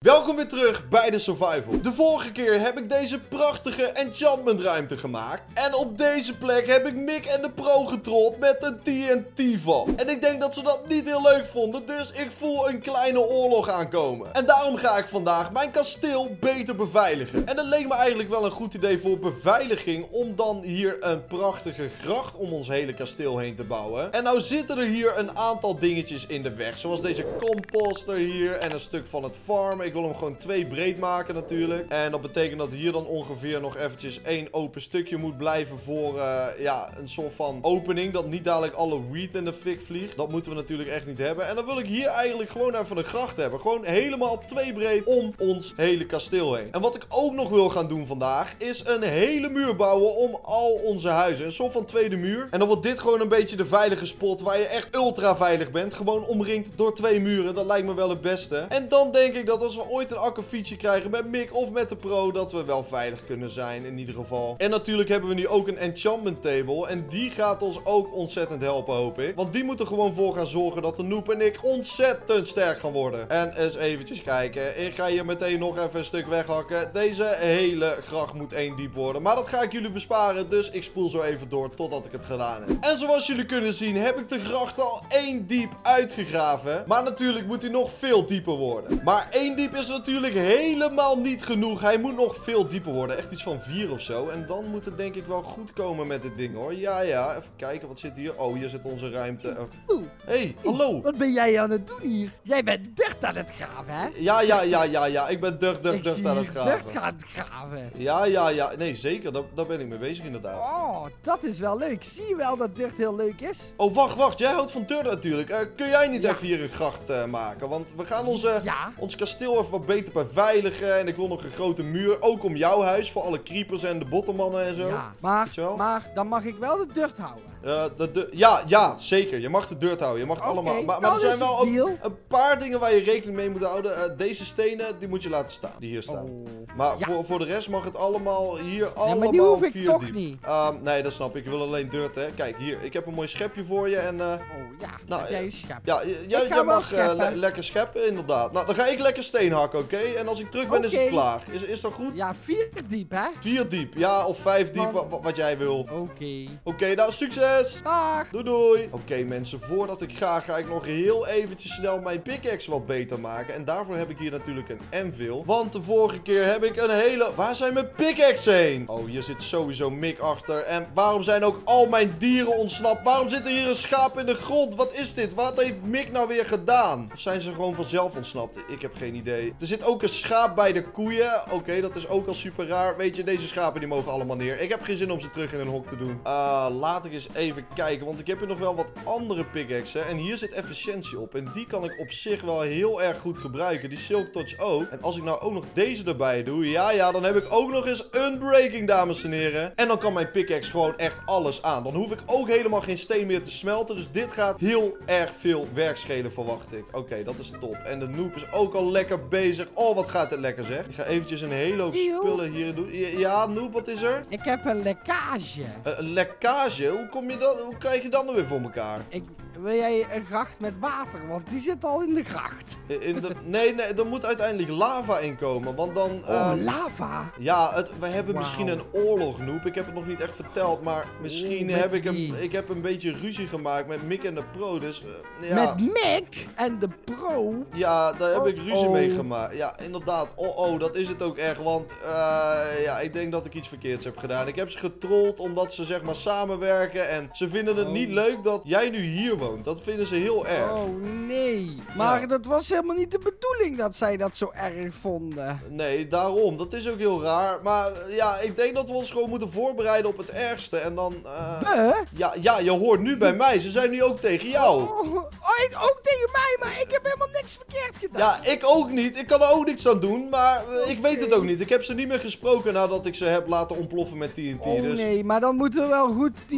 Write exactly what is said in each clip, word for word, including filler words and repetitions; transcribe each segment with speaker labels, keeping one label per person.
Speaker 1: Welkom weer terug bij de Survival. De vorige keer heb ik deze prachtige enchantment ruimte gemaakt. En op deze plek heb ik Mick en de Pro getrold met een T N T-val. En ik denk dat ze dat niet heel leuk vonden, dus ik voel een kleine oorlog aankomen. En daarom ga ik vandaag mijn kasteel beter beveiligen. En het leek me eigenlijk wel een goed idee voor beveiliging om dan hier een prachtige gracht om ons hele kasteel heen te bouwen. En nou zitten er hier een aantal dingetjes in de weg, zoals deze composter hier en een stuk van het farm. Ik wil hem gewoon twee breed maken natuurlijk. En dat betekent dat hier dan ongeveer nog eventjes één open stukje moet blijven voor uh, ja, een soort van opening. Dat niet dadelijk alle wheat in de fik vliegt. Dat moeten we natuurlijk echt niet hebben. En dan wil ik hier eigenlijk gewoon even een gracht hebben. Gewoon helemaal twee breed om ons hele kasteel heen. En wat ik ook nog wil gaan doen vandaag is een hele muur bouwen om al onze huizen. Een soort van tweede muur. En dan wordt dit gewoon een beetje de veilige spot waar je echt ultra veilig bent. Gewoon omringd door twee muren. Dat lijkt me wel het beste. En dan denk ik dat als we ooit een akkefietje krijgen met Mick of met de Pro, dat we wel veilig kunnen zijn in ieder geval. En natuurlijk hebben we nu ook een enchantment table. En die gaat ons ook ontzettend helpen, hoop ik. Want die moet er gewoon voor gaan zorgen dat de Noob en ik ontzettend sterk gaan worden. En eens eventjes kijken. Ik ga hier meteen nog even een stuk weghakken. Deze hele gracht moet één diep worden. Maar dat ga ik jullie besparen. Dus ik spoel zo even door totdat ik het gedaan heb. En zoals jullie kunnen zien heb ik de gracht al één diep uitgegraven. Maar natuurlijk moet hij nog veel dieper worden. Maar één diep is natuurlijk helemaal niet genoeg. Hij moet nog veel dieper worden. Echt iets van vier of zo. En dan moet het denk ik wel goed komen met dit ding hoor. Ja, ja. Even kijken. Wat zit hier? Oh, hier zit onze ruimte. Hé, hey, hallo.
Speaker 2: Wat ben jij aan het doen hier? Jij bent dicht aan het graven, hè?
Speaker 1: Ja, ja, ja, ja, ja. Ik ben ducht, ducht, ducht aan het graven.
Speaker 2: dicht aan het graven.
Speaker 1: Ja, ja, ja. Nee, zeker. Daar, daar ben ik mee bezig inderdaad.
Speaker 2: Oh, dat is wel leuk. Zie je wel dat dicht heel leuk is?
Speaker 1: Oh, wacht, wacht. Jij houdt van dirt natuurlijk. Uh, kun jij niet
Speaker 2: Ja.
Speaker 1: even hier een gracht uh, maken? Want we gaan onze,
Speaker 2: Ja.
Speaker 1: ons kasteel even wat beter beveiligen. En ik wil nog een grote muur. Ook om jouw huis. Voor alle creepers en de bottommannen en zo.
Speaker 2: Ja, maar,
Speaker 1: Weet je wel?
Speaker 2: maar dan mag ik wel de dirt houden.
Speaker 1: Uh, de, de, ja, ja, zeker. Je mag de dirt houden. Je mag het
Speaker 2: Oké,
Speaker 1: allemaal. Maar, maar
Speaker 2: dat
Speaker 1: er zijn
Speaker 2: is
Speaker 1: wel
Speaker 2: een
Speaker 1: ook
Speaker 2: deal.
Speaker 1: een paar dingen waar je rekening mee moet houden. Uh, deze stenen, die moet je laten staan. Die hier staan.
Speaker 2: Oh.
Speaker 1: Maar
Speaker 2: Ja.
Speaker 1: voor, voor de rest mag het allemaal hier allemaal
Speaker 2: Ja, maar die hoef ik
Speaker 1: vier
Speaker 2: toch
Speaker 1: diep.
Speaker 2: niet.
Speaker 1: Um, nee, dat snap ik. Ik wil alleen dirt, hè. Kijk, hier. Ik heb een mooi schepje voor je. En, uh,
Speaker 2: Oh ja,
Speaker 1: Nou,
Speaker 2: heb jij een schep.
Speaker 1: ja, j- jij,
Speaker 2: ga
Speaker 1: jij
Speaker 2: wel
Speaker 1: mag uh,
Speaker 2: scheppen.
Speaker 1: le lekker scheppen, inderdaad. Nou, dan ga ik lekker steen hakken, oké? En als ik terug ben, is het
Speaker 2: Oké.
Speaker 1: klaar. Is, is dat goed?
Speaker 2: Ja, vier diep, hè?
Speaker 1: Vier diep. Ja, of vijf diep,
Speaker 2: Man.
Speaker 1: wa- wa- wat jij wil.
Speaker 2: Oké.
Speaker 1: Oké, nou, succes!
Speaker 2: Dag.
Speaker 1: Doei doei! Oké mensen, voordat ik ga, ga ik nog heel eventjes snel mijn pickaxe wat beter maken. En daarvoor heb ik hier natuurlijk een anvil. Want de vorige keer heb ik een hele... Waar zijn mijn pickaxe heen? Oh, hier zit sowieso Mick achter. En waarom zijn ook al mijn dieren ontsnapt? Waarom zit er hier een schaap in de grond? Wat is dit? Wat heeft Mick nou weer gedaan? Of zijn ze gewoon vanzelf ontsnapt? Ik heb geen idee. Er zit ook een schaap bij de koeien. Oké, dat is ook al super raar. Weet je, deze schapen die mogen allemaal neer. Ik heb geen zin om ze terug in een hok te doen. Uh, laat ik eens even kijken. Want ik heb hier nog wel wat andere pickaxes. En hier zit efficiëntie op. En die kan ik op zich wel heel erg goed gebruiken. Die Silk Touch ook. En als ik nou ook nog deze erbij doe. Ja, ja, dan heb ik ook nog eens Unbreaking, dames en heren. En dan kan mijn pickaxe gewoon echt alles aan. Dan hoef ik ook helemaal geen steen meer te smelten. Dus dit gaat heel erg veel werk schelen, verwacht ik. Oké, okay, dat is top. En de Noob is ook al lekker bezig. Oh, wat gaat het lekker, zeg. Ik ga eventjes een hele hoop
Speaker 2: Eeuw.
Speaker 1: spullen hierin doen. Ja, Noob, wat is er?
Speaker 2: Ik heb een lekkage.
Speaker 1: Een, een lekkage? Hoe kom je dat? Hoe krijg je dat nou weer voor elkaar?
Speaker 2: Ik, wil jij een gracht met water? Want die zit al in de gracht.
Speaker 1: In de, nee, nee, er moet uiteindelijk lava in komen. Want dan...
Speaker 2: Oh,
Speaker 1: uh,
Speaker 2: lava.
Speaker 1: ja, het, we hebben
Speaker 2: Wauw.
Speaker 1: misschien een oorlog, Noob. Ik heb het nog niet echt verteld. Maar misschien
Speaker 2: Oeh,
Speaker 1: heb
Speaker 2: met
Speaker 1: ik een,
Speaker 2: wie?
Speaker 1: ik heb een beetje ruzie gemaakt met Mick en de Pro. Dus uh, ja.
Speaker 2: Met Mick en de Pro.
Speaker 1: Ja, daar heb
Speaker 2: Oh,
Speaker 1: ik ruzie mee
Speaker 2: oh.
Speaker 1: gemaakt. Ja, inderdaad. Oh, oh, dat is het ook echt. Want uh, ja, ik denk dat ik iets verkeerds heb gedaan. Ik heb ze getrold omdat ze zeg maar samenwerken. En ze vinden het
Speaker 2: Oh.
Speaker 1: niet leuk dat jij nu hier woont. Dat vinden ze heel erg.
Speaker 2: Oh nee. Maar
Speaker 1: Ja.
Speaker 2: dat was helemaal niet de bedoeling dat zij dat zo erg vonden.
Speaker 1: Nee, daarom. Dat is ook heel raar. Maar uh, ja, ik denk dat we ons gewoon moeten voorbereiden op het ergste. En dan... Uh,
Speaker 2: Huh?
Speaker 1: ja, ja, je hoort nu bij mij. Ze zijn nu ook tegen jou.
Speaker 2: Oh, oh, ik- ook tegen mij, maar ik heb helemaal niks verkeerd gedaan.
Speaker 1: Ja, ik ook niet. Ik kan er ook niks aan doen. Maar uh, ik weet
Speaker 2: Oké.
Speaker 1: het ook niet. Ik heb ze niet meer gesproken nadat ik ze heb laten ontploffen met T N T.
Speaker 2: Oh
Speaker 1: dus...
Speaker 2: nee, maar dan moeten we wel goed diepe lava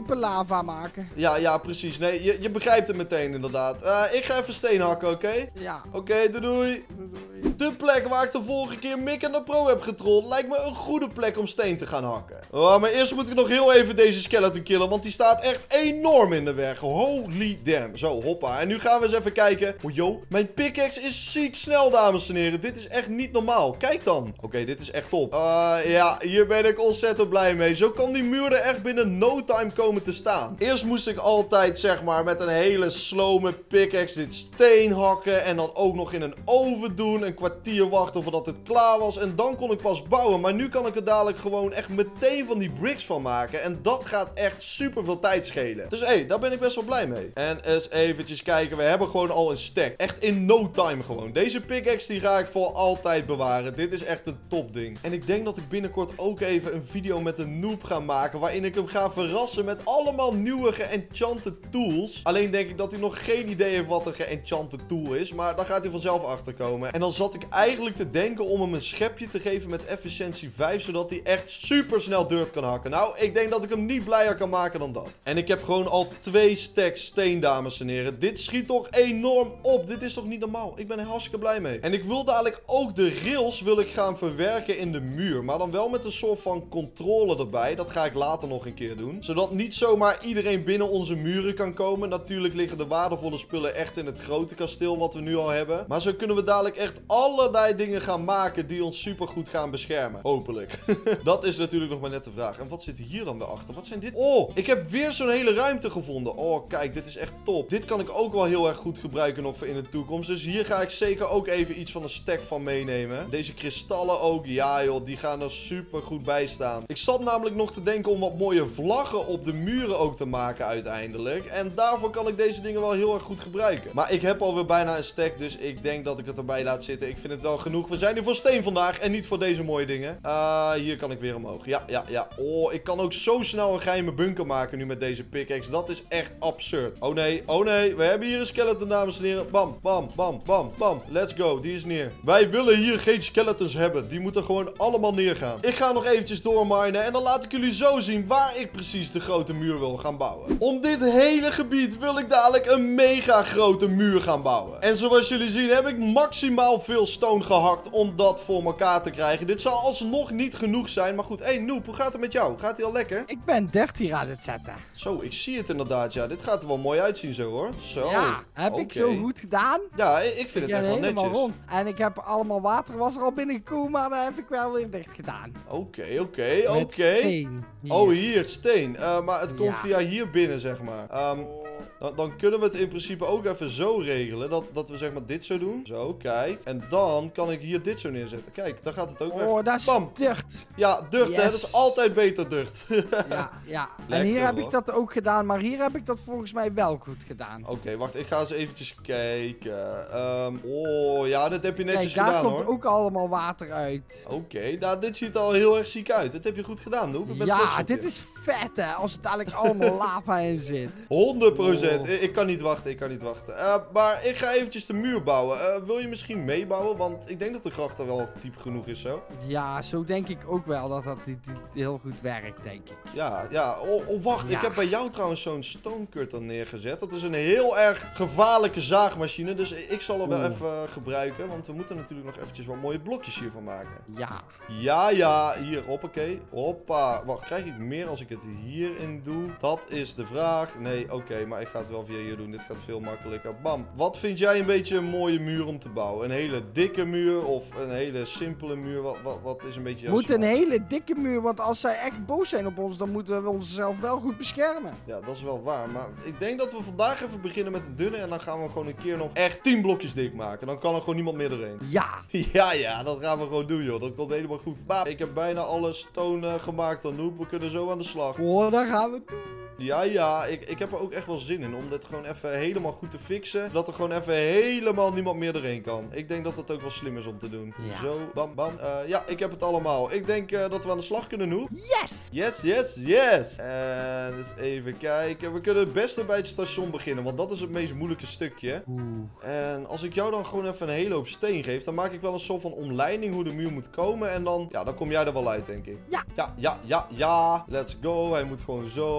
Speaker 2: lava maken.
Speaker 1: Ja, ja, precies. Nee, je, je begrijpt het meteen inderdaad. Uh, ik ga even steen hakken, oké? Okay?
Speaker 2: Ja.
Speaker 1: Oké, okay, doei, doei.
Speaker 2: Doei.
Speaker 1: De plek waar ik de vorige keer Mick en de Pro heb getrold, lijkt me een goede plek om steen te gaan hakken. Oh, maar eerst moet ik nog heel even deze skeleton killen, want die staat echt enorm in de weg. Holy damn. Zo, hoppa. En nu gaan we eens even kijken. Oh, yo. Mijn pickaxe is ziek snel, dames en heren. Dit is echt niet normaal. Kijk dan. Oké, okay, dit is echt top. Uh, ja, hier ben ik ontzettend blij mee. Zo kan die muur er echt binnen no time komen te staan. Eerst moest ik altijd, zeg maar, met een hele slome pickaxe dit steen hakken. En dan ook nog in een oven doen. Een kwartier wachten voordat het klaar was. En dan kon ik pas bouwen. Maar nu kan ik er dadelijk gewoon echt meteen van die bricks van maken. En dat gaat echt super veel tijd schelen. Dus hé, hey, daar ben ik best wel blij mee. En eens eventjes kijken. We hebben gewoon al een stack. Echt in no time gewoon. Deze pickaxe die ga ik voor altijd bewaren. Dit is echt een topding. En ik denk dat ik binnenkort ook even een video met een noob ga maken. Waarin ik hem ga verrassen met allemaal nieuwe geenchanted tools. Alleen denk ik dat hij nog geen idee heeft wat een geenchanted tool is. Maar daar gaat hij vanzelf achter komen. En dan zat ik eigenlijk te denken om hem een schepje te geven met efficiëntie vijf. Zodat hij echt super snel dirt kan hakken. Nou, ik denk dat ik hem niet blijer kan maken dan dat. En ik heb gewoon al twee stacks steen, dames en heren. Dit schiet toch enorm op. Dit is toch niet normaal. Ik ben er hartstikke blij mee. En ik wil dadelijk ook de rails wil ik gaan verwerken in de muur. Maar dan wel met een soort van controle erbij. Dat ga ik later nog een keer doen. Zodat niet zomaar iedereen binnen onze muren kan komen. Natuurlijk liggen de waardevolle spullen echt in het grote kasteel wat we nu al hebben. Maar zo kunnen we dadelijk echt allerlei dingen gaan maken die ons super goed gaan beschermen. Hopelijk. Dat is natuurlijk nog maar net de vraag. En wat zit hier dan weer achter? Wat zijn dit? Oh, ik heb weer zo'n hele ruimte gevonden. Oh, kijk, dit is echt top. Dit kan ik ook wel heel erg goed gebruiken nog voor in de toekomst. Dus hier ga ik zeker ook even iets van een stack van meenemen. Deze kristallen ook. Ja joh, die gaan er super goed bij staan. Ik zat namelijk nog te denken om wat mooie vlaggen op de muren ook te maken uiteindelijk. En daarvoor kan ik deze dingen wel heel erg goed gebruiken. Maar ik heb alweer bijna een stack, dus ik denk dat ik het erbij laat zitten. Ik vind het wel genoeg. We zijn hier voor steen vandaag en niet voor deze mooie dingen. Uh, hier kan ik weer omhoog. Ja, ja, ja. Oh, ik kan ook zo snel een geheime bunker maken nu met deze pickaxe. Dat is echt absurd. Oh nee, oh nee. We hebben hier een skeleton, dames en heren. Bam, bam, bam, bam, bam. Let's go. Die is neer. Wij willen hier geen skeletons hebben. Die moeten gewoon allemaal neergaan. Ik ga nog eventjes doorminen en dan laat ik jullie zo zien waar ik precies de grote muur wil gaan bouwen. Om dit hele gebied wil ik dadelijk een mega grote muur gaan bouwen. En zoals jullie zien heb ik maximaal veel stone gehakt om dat voor elkaar te krijgen. Dit zal alsnog niet genoeg zijn. Maar goed, hé hey, Noob, hoe gaat het met jou? Gaat hij al lekker?
Speaker 2: Ik ben dertien aan het zetten.
Speaker 1: Zo, ik zie het inderdaad, ja. Dit gaat er wel mooi uitzien zo, hoor. Zo.
Speaker 2: Ja, heb
Speaker 1: okay.
Speaker 2: ik zo goed gedaan?
Speaker 1: Ja, ik vind het
Speaker 2: ik
Speaker 1: echt wel netjes.
Speaker 2: Rond. En ik heb allemaal water was er al binnengekomen, maar dat heb ik wel weer dicht gedaan.
Speaker 1: Oké, oké, oké.
Speaker 2: Steen. Hier.
Speaker 1: Oh, hier, steen. Uh, maar het komt
Speaker 2: ja.
Speaker 1: via hier binnen, zeg maar. Um, dan, dan kunnen we het in principe ook even zo regelen. Dat, dat we zeg maar dit zo doen. Zo, kijk. En dan kan ik hier dit zo neerzetten. Kijk, dan gaat het ook weg.
Speaker 2: Oh, dat is
Speaker 1: Bam.
Speaker 2: dicht.
Speaker 1: Ja, dicht,
Speaker 2: yes.
Speaker 1: hè. Dat is altijd beter dicht.
Speaker 2: Ja, ja.
Speaker 1: Lekker,
Speaker 2: en hier heb
Speaker 1: hoor.
Speaker 2: ik dat ook gedaan, maar hier heb ik dat volgens mij wel goed gedaan.
Speaker 1: Oké, okay, wacht. Ik ga eens eventjes kijken. Um, oh, ja, dit heb je netjes
Speaker 2: Kijk, daar
Speaker 1: gedaan,
Speaker 2: komt
Speaker 1: hoor.
Speaker 2: ook allemaal water uit.
Speaker 1: Oké, okay, nou, dit ziet er al heel erg ziek uit. Dit heb je goed gedaan, Noob. Ik ben trots
Speaker 2: Ja,
Speaker 1: op
Speaker 2: dit
Speaker 1: je.
Speaker 2: is vet, hè. Als er dadelijk allemaal lava in zit.
Speaker 1: honderd procent.
Speaker 2: Oh.
Speaker 1: Ik, ik kan niet wachten, ik kan niet wachten. Uh, maar ik ga eventjes de muur bouwen. Uh, wil je misschien meebouwen? Want ik denk dat de gracht er wel diep genoeg is, zo.
Speaker 2: Ja, zo denk ik ook wel dat dat dit, dit heel goed werkt, denk ik.
Speaker 1: Ja, ja. Oh, oh wacht.
Speaker 2: Ja.
Speaker 1: Ik heb bij jou trouwens zo'n stone cutter neergezet. Dat is een heel erg gevaarlijke zaagmachine. Dus ik zal er wel
Speaker 2: Oeh.
Speaker 1: even gebruiken. Want we moeten natuurlijk nog eventjes wat mooie blokjes hiervan maken.
Speaker 2: Ja.
Speaker 1: Ja, ja. Hier, hoppakee. Hoppa. Wacht, krijg ik meer als ik het hierin doe? Dat is de vraag. Nee, oké. Okay, maar ik ga het wel via hier doen. Dit gaat veel makkelijker. Bam. Wat vind jij een beetje een mooie muur om te bouwen? Een hele dikke muur of een hele simpele muur? Wat, wat, wat is een beetje jouw
Speaker 2: Moet een
Speaker 1: smaak?
Speaker 2: hele dikke muur, want als zij echt boos zijn op ons, dan moeten we onszelf wel goed beschermen.
Speaker 1: Ja, dat is wel waar. Maar ik denk dat we vandaag even beginnen met een dunne. En dan gaan we gewoon een keer nog echt tien blokjes dik maken. Dan kan er gewoon niemand meer doorheen.
Speaker 2: Ja.
Speaker 1: Ja, ja, dat gaan we gewoon doen, joh. Dat komt helemaal goed. Maar ik heb bijna alle stone uh, gemaakt dan, Noob. We kunnen zo aan de slag.
Speaker 2: Oh, daar gaan we doen.
Speaker 1: Ja, ja, ik, ik heb er ook echt wel zin in om dit gewoon even helemaal goed te fixen. Dat er gewoon even helemaal niemand meer doorheen kan. Ik denk dat dat ook wel slim is om te doen.
Speaker 2: Ja.
Speaker 1: Zo, bam, bam. Uh, ja, ik heb het allemaal. Ik denk uh, dat we aan de slag kunnen, Noob.
Speaker 2: Yes!
Speaker 1: Yes, yes, yes! En eens even kijken. We kunnen het beste bij het station beginnen, want dat is het meest moeilijke stukje.
Speaker 2: Oeh.
Speaker 1: En als ik jou dan gewoon even een hele hoop steen geef, dan maak ik wel een soort van omleiding hoe de muur moet komen. En dan, ja, dan kom jij er wel uit, denk ik.
Speaker 2: Ja.
Speaker 1: Ja, ja, ja, ja. Let's go. Hij moet gewoon zo en dan zo.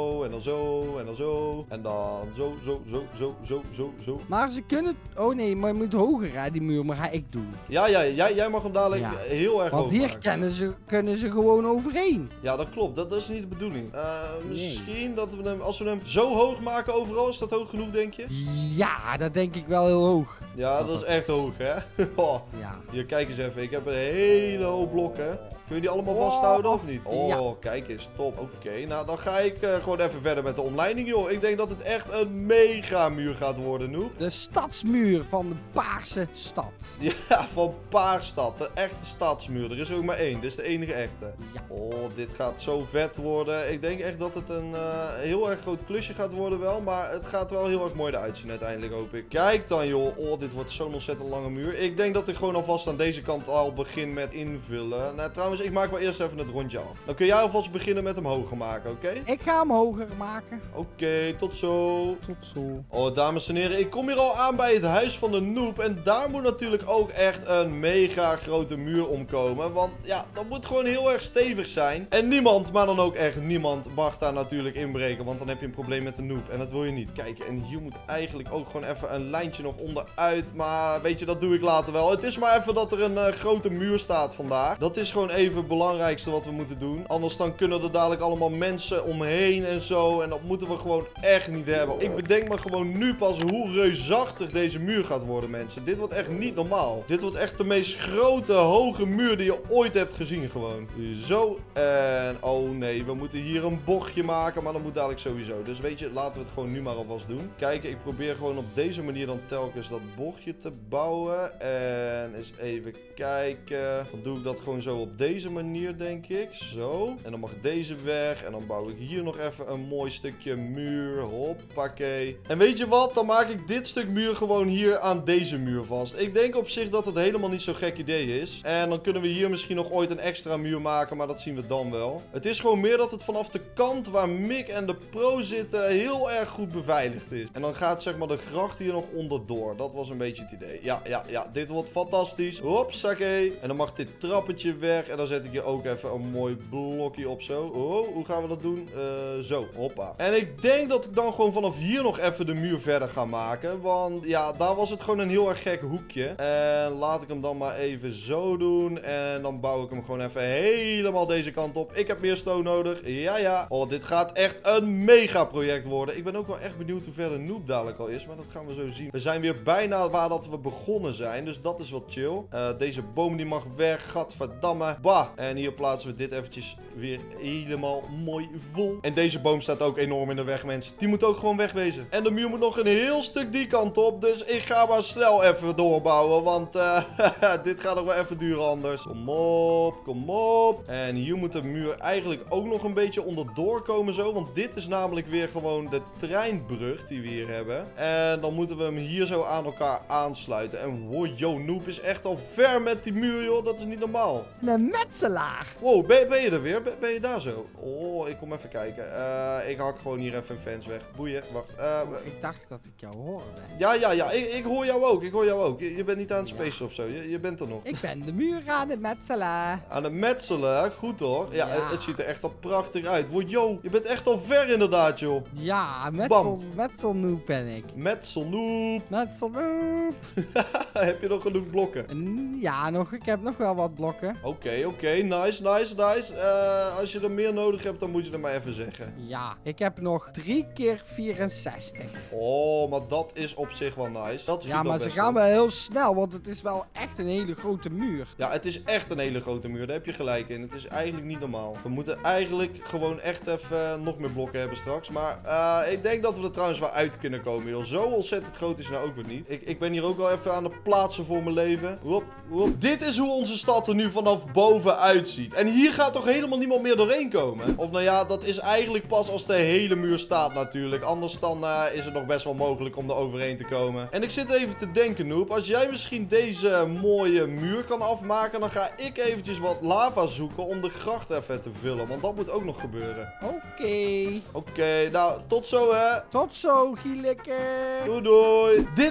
Speaker 1: zo, en dan zo. En dan zo, zo, zo, zo, zo, zo, zo.
Speaker 2: Maar ze kunnen... Oh nee, maar je moet hoger, hè, die muur. Maar ga ik doen.
Speaker 1: Ja, ja, jij, jij mag hem dadelijk
Speaker 2: Ja.
Speaker 1: heel erg
Speaker 2: Want
Speaker 1: hoog
Speaker 2: hier
Speaker 1: maken.
Speaker 2: kunnen ze, kunnen ze gewoon overheen.
Speaker 1: Ja, dat klopt. Dat, dat is niet de bedoeling. Uh,
Speaker 2: Nee.
Speaker 1: misschien dat we hem, als we hem zo hoog maken overal, is dat hoog genoeg, denk je?
Speaker 2: Ja, dat denk ik wel heel hoog.
Speaker 1: Ja, dat is echt hoog, hè? Oh.
Speaker 2: Ja.
Speaker 1: Hier, kijk eens even. Ik heb een hele hoop blokken. Kun je die allemaal
Speaker 2: Oh.
Speaker 1: vasthouden of niet? Oh,
Speaker 2: Ja.
Speaker 1: kijk eens. Top. Oké, nou dan ga ik uh, gewoon even verder met de omleiding, joh. Ik denk dat het echt een mega muur gaat worden, Noep.
Speaker 2: De stadsmuur van de Paarse stad.
Speaker 1: Ja, van Paarstad. De echte stadsmuur. Er is er ook maar één. Dit is de enige echte.
Speaker 2: Ja.
Speaker 1: Oh, dit gaat zo vet worden. Ik denk echt dat het een uh, heel erg groot klusje gaat worden wel. Maar het gaat wel heel erg mooi eruit zien uiteindelijk, hoop ik. Kijk dan, joh. Oh, dit wordt zo'n ontzettend lange muur. Ik denk dat ik gewoon alvast aan deze kant al begin met invullen. Nou, trouwens, ik maak wel eerst even het rondje af. Dan kun jij alvast beginnen met hem hoger maken, oké? Okay?
Speaker 2: Ik ga hem hoger maken.
Speaker 1: Oké, okay, tot zo.
Speaker 2: Tot zo.
Speaker 1: Oh, dames en heren, ik kom hier al aan bij het huis van de Noob. En daar moet natuurlijk ook echt een mega grote muur omkomen. Want ja, dat moet gewoon heel erg stevig zijn. En niemand, maar dan ook echt niemand, mag daar natuurlijk inbreken. Want dan heb je een probleem met de Noob. En dat wil je niet. Kijk, en hier moet eigenlijk ook gewoon even een lijntje nog onderuit. Maar weet je, dat doe ik later wel. Het is maar even dat er een uh, grote muur staat vandaag. Dat is gewoon even het belangrijkste wat we moeten doen. Anders dan kunnen er dadelijk allemaal mensen omheen en zo. En dat moeten we gewoon echt niet hebben. Ik bedenk me gewoon nu pas hoe reusachtig deze muur gaat worden, mensen. Dit wordt echt niet normaal. Dit wordt echt de meest grote, hoge muur die je ooit hebt gezien gewoon. Zo. En oh nee, we moeten hier een bochtje maken. Maar dat moet dadelijk sowieso. Dus weet je, laten we het gewoon nu maar alvast doen. Kijk, ik probeer gewoon op deze manier dan telkens dat bochtje te bouwen. En eens even kijken. Dan doe ik dat gewoon zo op deze manier, denk ik. Zo. En dan mag deze weg. En dan bouw ik hier nog even een mooi stukje muur. Hoppakee. En weet je wat? Dan maak ik dit stuk muur gewoon hier aan deze muur vast. Ik denk op zich dat het helemaal niet zo'n gek idee is. En dan kunnen we hier misschien nog ooit een extra muur maken. Maar dat zien we dan wel. Het is gewoon meer dat het vanaf de kant waar Mick en de pro zitten heel erg goed beveiligd is. En dan gaat zeg maar de gracht hier nog onderdoor. Dat was een beetje het idee. Ja, ja, ja. Dit wordt fantastisch. Hopsakee. En dan mag dit trappetje weg. En dan zet ik hier ook even een mooi blokje op zo. Oh, hoe gaan we dat doen? Uh, zo, hoppa. En ik denk dat ik dan gewoon vanaf hier nog even de muur verder ga maken. Want ja, daar was het gewoon een heel erg gek hoekje. En laat ik hem dan maar even zo doen. En dan bouw ik hem gewoon even helemaal deze kant op. Ik heb meer stone nodig. Ja, ja. Oh, dit gaat echt een mega project worden. Ik ben ook wel echt benieuwd hoe ver de Noob dadelijk al is. Maar dat gaan we zo zien. We zijn weer bijna waar dat we begonnen zijn. Dus dat is wat chill. Uh, deze boom die mag weg. Gadverdamme. Bah. En hier plaatsen we dit eventjes weer helemaal mooi vol. En deze boom staat ook enorm in de weg, mensen. Die moet ook gewoon wegwezen. En de muur moet nog een heel stuk die kant op. Dus ik ga maar snel even doorbouwen. Want uh, dit gaat nog wel even duren anders. Kom op, kom op. En hier moet de muur eigenlijk ook nog een beetje onderdoor komen zo. Want dit is namelijk weer gewoon de treinbrug die we hier hebben. En dan moeten we hem hier zo aan elkaar aansluiten. En wow, yo, Noob is echt al ver met die muur, joh. Dat is niet normaal.
Speaker 2: Een metselaar.
Speaker 1: Wow, ben, ben je er weer? Ben, ben je daar zo? Oh, ik kom even kijken. Uh, ik hak gewoon hier even een fans weg. Boeien, wacht. Uh,
Speaker 2: Oh, ik dacht dat ik jou hoorde.
Speaker 1: ja, ja, ja. Ik, ik hoor jou ook. Ik hoor jou ook. Je, je bent niet aan het
Speaker 2: Ja.
Speaker 1: spacen of zo. Je, je bent er nog.
Speaker 2: Ik ben de muur aan het metselen.
Speaker 1: Aan het metselen. Goed hoor. Ja,
Speaker 2: Ja.
Speaker 1: Het, het ziet er echt al prachtig uit. Wow, yo, je bent echt al ver inderdaad, joh.
Speaker 2: Ja, metsel,
Speaker 1: Bam.
Speaker 2: metselnoep ben ik.
Speaker 1: Metselnoep.
Speaker 2: Metselnoep.
Speaker 1: Heb je nog genoeg blokken?
Speaker 2: En ja, nog, ik heb nog wel wat blokken.
Speaker 1: Oké, okay, oké. Okay. Nice, nice, nice. Uh, als je er meer nodig hebt, dan moet je er maar even zeggen.
Speaker 2: Ja, ik heb nog drie keer vierenzestig.
Speaker 1: Oh, maar dat is op zich wel nice. Dat
Speaker 2: Ja, maar ze gaan wel heel snel, want het is wel echt een hele grote muur.
Speaker 1: Ja, het is echt een hele grote muur. Daar heb je gelijk in. Het is eigenlijk niet normaal. We moeten eigenlijk gewoon echt even uh, nog meer blokken hebben straks. Maar uh, ik denk dat we er trouwens wel uit kunnen komen, joh. Zo ontzettend groot is het nou ook weer niet. Ik, ik ben hier ook wel even aan het plaatsen voor mijn leven. Wop, wop. Dit is hoe onze stad er nu vanaf boven uitziet. En hier gaat toch helemaal niemand meer doorheen komen? Of nou ja, dat is eigenlijk pas als de hele muur staat natuurlijk. Anders dan uh, is het nog best wel mogelijk om er overheen te komen. En ik zit even te denken, Noob. Als jij misschien deze mooie muur kan afmaken, dan ga ik eventjes wat lava zoeken om de gracht even te vullen. Want dat moet ook nog gebeuren.
Speaker 2: Oké.
Speaker 1: Oké, okay, nou, tot zo hè.
Speaker 2: Tot zo, Gieleke.
Speaker 1: Doei doei. Dit is de markt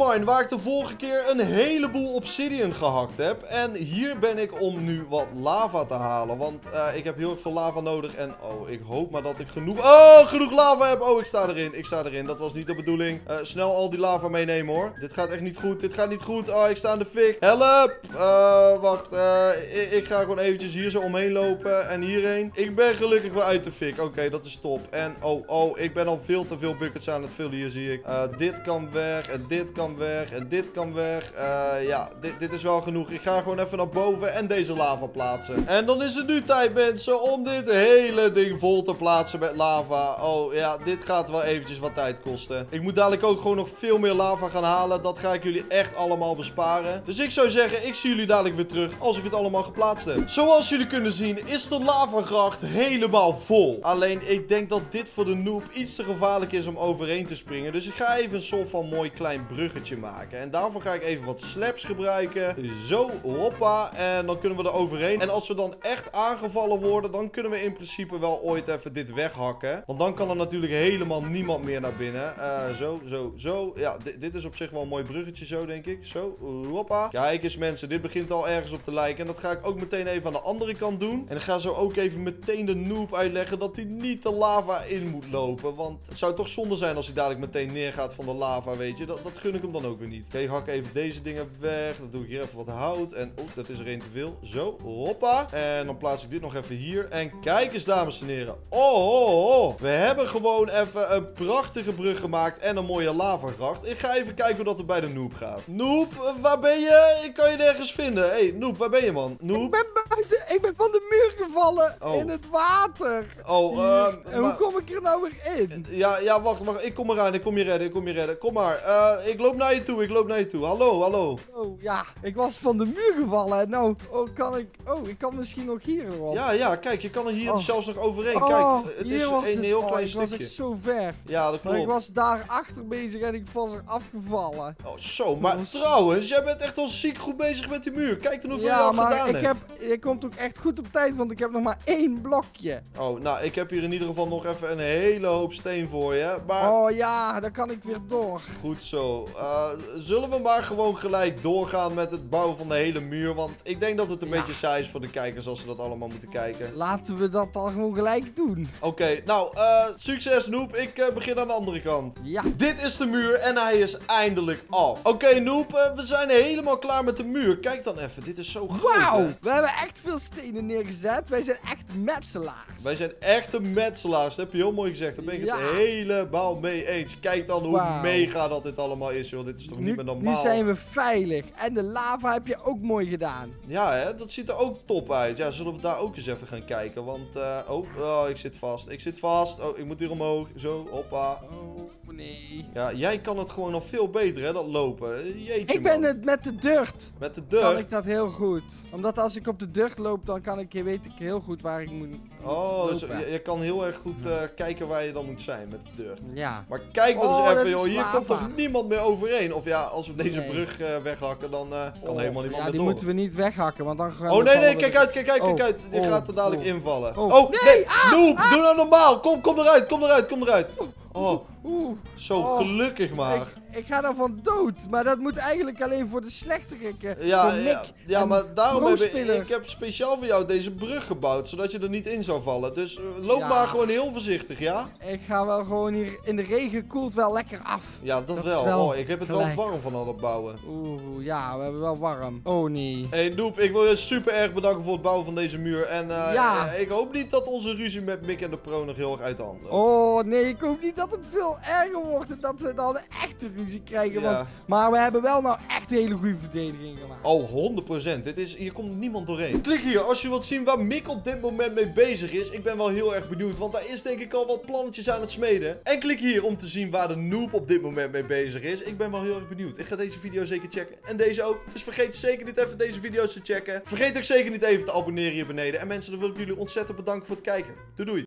Speaker 1: shrine waar ik de vorige keer een heleboel obsidian gehakt heb. En hier ben ik om nu wat lava te halen. Want uh, ik heb heel erg veel lava nodig. En oh, ik hoop maar dat ik genoeg... Oh, genoeg lava heb. Oh, ik sta erin. Ik sta erin. Dat was niet de bedoeling. Uh, snel al die lava meenemen hoor. Dit gaat echt niet goed. Dit gaat niet goed. Oh, ik sta in de fik. Help. Uh, wacht. Uh, ik, ik ga gewoon eventjes hier zo omheen lopen. En hierheen. Ik ben gelukkig weer uit de fik. Oké, okay, dat is top. En oh, oh, ik ben al veel te veel buckets aan het vullen hier, zie ik. Uh, dit kan weg. En dit kan weg. En dit kan weg. Uh, ja, dit, dit is wel genoeg. Ik ga gewoon even naar boven en deze lava plaatsen. En dan is het nu tijd, mensen, om dit hele ding vol te plaatsen met lava. Oh, ja, dit gaat wel eventjes wat tijd kosten. Ik moet dadelijk ook gewoon nog veel meer lava gaan halen. Dat ga ik jullie echt allemaal besparen. Dus ik zou zeggen, ik zie jullie dadelijk weer terug als ik het allemaal geplaatst heb. Zoals jullie kunnen zien, is de lavagracht helemaal vol. Alleen, ik denk dat dit voor de noob iets te gevaarlijk is om overheen te springen. Dus ik ga even een soort van mooi klein bruggetje maken. En daarvoor ga ik even wat slabs gebruiken. Zo, hoppa. En dan kunnen we er overheen. En als we dan echt aangevallen worden, dan kunnen we in principe wel ooit even dit weghakken. Want dan kan er natuurlijk helemaal niemand meer naar binnen. Uh, zo, zo, zo. Ja, dit, dit is op zich wel een mooi bruggetje zo, denk ik. Zo, hoppa. Kijk eens mensen, dit begint al ergens op te lijken. En dat ga ik ook meteen even aan de andere kant doen. En ik ga zo ook even meteen de noob uitleggen dat hij niet de lava in moet lopen. Want het zou toch zonde zijn als hij dadelijk meteen neergaat van de lava, weet je. Dat, dat gun ik hem dan ook weer niet. Oké, okay, hak even deze dingen weg. Dan doe ik hier even wat hout. En oh, dat is er één te veel. Zo, hoppa. En dan plaats ik dit nog even hier. En kijk eens, dames en heren. Oh, oh, oh. We hebben gewoon even een prachtige brug gemaakt en een mooie lavagracht. Ik ga even kijken hoe dat er bij de noob gaat. Noob, waar ben je? Ik kan je nergens vinden. Hé, hey, Noob, waar ben je, man? Noob?
Speaker 2: Ik ben buiten. Ik ben van de muur gevallen.
Speaker 1: Oh.
Speaker 2: In het water.
Speaker 1: Oh, uh,
Speaker 2: en hoe kom ik er nou weer in?
Speaker 1: Ja, ja, wacht, wacht. Ik kom eraan. Ik kom je redden. Ik kom je redden. Kom maar. Uh, ik loop naar je toe. Ik loop naar je toe. Hallo, hallo.
Speaker 2: Oh, ja. Ik was van de muur gevallen. Nou, oh, kan ik... Oh, ik kan misschien nog hier erop.
Speaker 1: Ja, ja. Kijk, je kan er hier
Speaker 2: oh.
Speaker 1: zelfs nog overheen.
Speaker 2: Oh,
Speaker 1: kijk, het
Speaker 2: hier
Speaker 1: is
Speaker 2: was
Speaker 1: een
Speaker 2: het.
Speaker 1: heel
Speaker 2: oh,
Speaker 1: klein
Speaker 2: ik
Speaker 1: stukje.
Speaker 2: was echt zo ver.
Speaker 1: Ja, dat klopt.
Speaker 2: Maar ik was daar achter bezig en ik was er afgevallen.
Speaker 1: Oh, zo. Maar
Speaker 2: was...
Speaker 1: trouwens, jij bent echt al ziek goed bezig met die muur. Kijk dan hoeveel
Speaker 2: ja,
Speaker 1: je al
Speaker 2: maar
Speaker 1: gedaan
Speaker 2: ik
Speaker 1: hebt.
Speaker 2: heb... Je komt ook echt goed op tijd, want ik heb nog maar één blokje.
Speaker 1: Oh, nou, ik heb hier in ieder geval nog even een hele hoop steen voor je. Maar...
Speaker 2: Oh ja, dan kan ik weer door.
Speaker 1: Goed zo. Uh, zullen we maar gewoon gelijk doorgaan met het bouwen van de hele muur? Want ik denk dat het een
Speaker 2: ja.
Speaker 1: beetje saai is voor de kijkers als ze dat allemaal moeten kijken.
Speaker 2: Laten we dat dan gewoon gelijk doen.
Speaker 1: Oké, okay, nou, uh, succes Noob. Ik uh, begin aan de andere kant.
Speaker 2: Ja.
Speaker 1: Dit is de muur en hij is eindelijk af. Oké okay, Noob, uh, we zijn helemaal klaar met de muur. Kijk dan even, dit is zo groot.
Speaker 2: Wauw, we hebben echt veel stenen neergezet. Wij zijn echt metselaars.
Speaker 1: Wij zijn echte metselaars, dat heb je heel mooi gezegd. Daar ben ik ja. het helemaal mee eens. Kijk dan hoe wow. mega dat dit allemaal is, joh. Dit is toch
Speaker 2: nu,
Speaker 1: niet meer normaal.
Speaker 2: Nu zijn we veilig. En de lava heb je ook mooi gedaan.
Speaker 1: Ja, hè, dat ziet er ook top uit. Ja, zullen we daar ook eens even gaan kijken? Want, uh, oh, oh, ik zit vast. Ik zit vast. Oh, ik moet hier omhoog. Zo, hoppa.
Speaker 2: Oh, nee.
Speaker 1: Ja, jij kan het gewoon nog veel beter, hè, dat lopen. Jeetje,
Speaker 2: ik ben
Speaker 1: man.
Speaker 2: het met de dirt.
Speaker 1: Met de dirt?
Speaker 2: Kan ik dat heel goed. Omdat als ik op de dirt loop, dan kan ik, weet ik heel goed waar ik moet
Speaker 1: Oh, zo, je, je kan heel erg goed uh, kijken waar je dan moet zijn met de dirt.
Speaker 2: Ja.
Speaker 1: Maar kijk dan
Speaker 2: oh,
Speaker 1: eens even, joh. Hier
Speaker 2: lava.
Speaker 1: komt toch niemand meer overheen? Of ja, als we deze
Speaker 2: nee.
Speaker 1: brug uh, weghakken, dan uh, kan
Speaker 2: oh,
Speaker 1: helemaal niemand
Speaker 2: ja,
Speaker 1: meer
Speaker 2: die
Speaker 1: door.
Speaker 2: moeten we niet weghakken, want dan gaan
Speaker 1: Oh,
Speaker 2: we
Speaker 1: nee, nee,
Speaker 2: we
Speaker 1: kijk uit, kijk uit, kijk
Speaker 2: oh,
Speaker 1: uit. Die
Speaker 2: oh,
Speaker 1: gaat er dadelijk
Speaker 2: oh,
Speaker 1: invallen.
Speaker 2: Oh,
Speaker 1: oh
Speaker 2: nee!
Speaker 1: nee!
Speaker 2: Ah,
Speaker 1: Noob,
Speaker 2: ah,
Speaker 1: doe nou normaal! Kom, kom eruit, kom eruit, kom eruit! Oh,
Speaker 2: oeh,
Speaker 1: zo
Speaker 2: oh,
Speaker 1: gelukkig maar.
Speaker 2: Ik, ik ga daarvan dood, maar dat moet eigenlijk alleen voor de slechterikken.
Speaker 1: Ja, ja, ja maar daarom heb ik,
Speaker 2: ik
Speaker 1: ik heb speciaal voor jou deze brug gebouwd, zodat je er niet in zou vallen. Dus uh, loop ja. maar gewoon heel voorzichtig, ja?
Speaker 2: Ik ga wel gewoon hier, in de regen koelt wel lekker af.
Speaker 1: Ja, dat,
Speaker 2: dat
Speaker 1: wel.
Speaker 2: wel.
Speaker 1: Oh, ik heb het
Speaker 2: gelijk.
Speaker 1: wel warm van al dat bouwen.
Speaker 2: Oeh, ja, we hebben wel warm. Oh nee.
Speaker 1: Hey Noob, ik wil je super erg bedanken voor het bouwen van deze muur. En uh,
Speaker 2: ja.
Speaker 1: ik hoop niet dat onze ruzie met Mick en de Pro nog heel erg uit de hand loopt.
Speaker 2: Oh nee, ik hoop niet dat het veel erger wordt en dat we dan een echte ruzie krijgen.
Speaker 1: Ja.
Speaker 2: Want, maar we hebben wel nou echt hele goede verdediging gemaakt.
Speaker 1: Oh, honderd procent. Dit is, hier komt niemand doorheen. Klik hier als je wilt zien waar Mick op dit moment mee bezig is. Ik ben wel heel erg benieuwd, want daar is denk ik al wat plannetjes aan het smeden. En klik hier om te zien waar de Noob op dit moment mee bezig is. Ik ben wel heel erg benieuwd. Ik ga deze video zeker checken. En deze ook. Dus vergeet zeker niet even deze video's te checken. Vergeet ook zeker niet even te abonneren hier beneden. En mensen, dan wil ik jullie ontzettend bedanken voor het kijken. Doei doei.